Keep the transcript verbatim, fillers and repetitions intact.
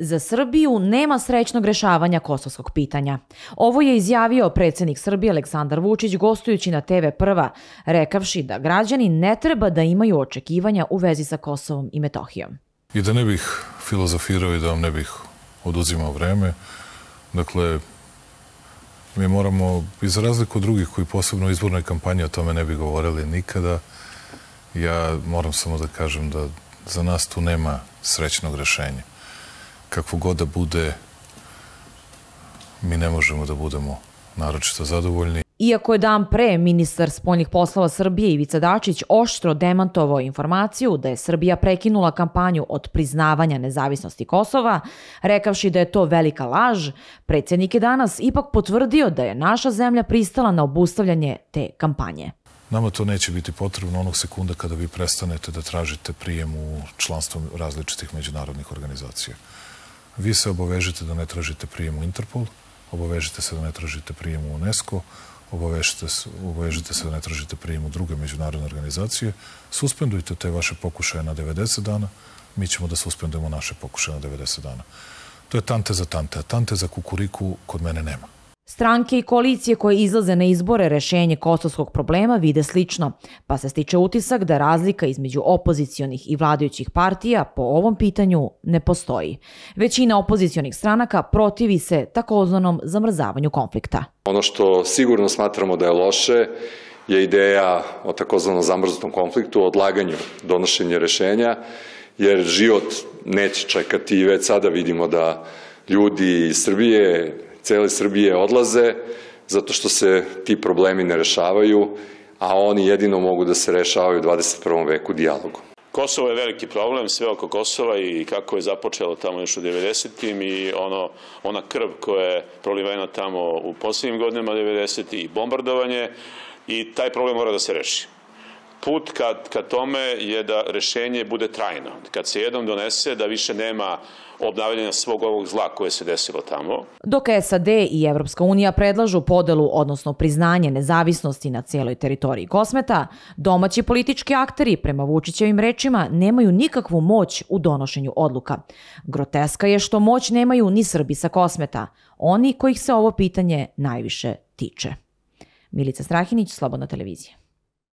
Za Srbiju nema srećnog rešavanja kosovskog pitanja. Ovo je izjavio predsjednik Srbije Aleksandar Vučić gostujući na te ve Prva, rekavši da građani ne treba da imaju očekivanja u vezi sa Kosovom i Metohijom. I da ne bih filozofirao i da vam ne bih oduzimao vreme, dakle, mi moramo, i za razliku od drugih koji posebno u izbornoj kampanji o tome ne bi govorili nikada, ja moram samo da kažem da za nas tu nema srećnog rešenja. Kakvo god da bude, mi ne možemo da budemo naročito zadovoljni. Iako je dan pre ministar spoljnih poslova Srbije Ivica Dačić oštro demantovao informaciju da je Srbija prekinula kampanju od priznavanja nezavisnosti Kosova, rekavši da je to velika laž, predsjednik je danas ipak potvrdio da je naša zemlja pristala na obustavljanje te kampanje. Nama to neće biti potrebno onog sekunda kada vi prestanete da tražite prijem u članstvo različitih međunarodnih organizacija. Vi se obavežite da ne tražite prijem u Interpol, obavežite se da ne tražite prijem u UNESCO, obavežite se da ne tražite prijem u druge međunarodne organizacije, suspendujte te vaše pokušaje na devedeset dana, mi ćemo da suspendujemo naše pokušaje na devedeset dana. To je tante za tante, a tante za kukuriku kod mene nema. Stranke i koalicije koje izlaze na izbore rešenje kosovskog problema vide slično, pa se stiče utisak da razlika između opozicionih i vladajućih partija po ovom pitanju ne postoji. Većina opozicionih stranaka protivi se takozvanom zamrzavanju konflikta. Ono što sigurno smatramo da je loše je ideja o takozvanom zamrznutom konfliktu, odlaganju donošenja rešenja, jer život neće čekati i već sada vidimo da ljudi iz Srbije, cele Srbije odlaze zato što se ti problemi ne rešavaju, a oni jedino mogu da se rešavaju u dvadeset prvom veku dijalogom. Kosovo je veliki problem, sve oko Kosova i kako je započelo tamo još u devedesetim i ono, ona krv koja je prolivena tamo u posljednjim godinama devedesetih i bombardovanje i taj problem mora da se reši. Put ka, ka tome je da rešenje bude trajno. Kad se jednom donese da više nema obnavljanja svog ovog zla koje se desilo tamo. Dok es a de i Evropska unija predlažu podelu, odnosno priznanje nezavisnosti na cijeloj teritoriji Kosmeta, domaći politički akteri, prema Vučićevim rečima, nemaju nikakvu moć u donošenju odluka. Groteska je što moć nemaju ni Srbi sa Kosmeta, oni kojih se ovo pitanje najviše tiče. Milica Strahinić, Slobodna televizija.